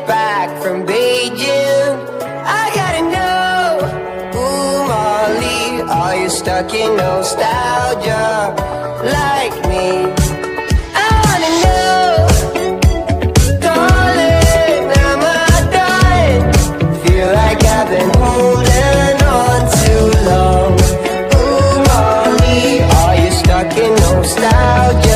back from Beijing. I gotta know, ooh Molly, are you stuck in nostalgia like me? I wanna know, darling, am I done? Feel like I've been holding on too long. Ooh Molly, are you stuck in nostalgia?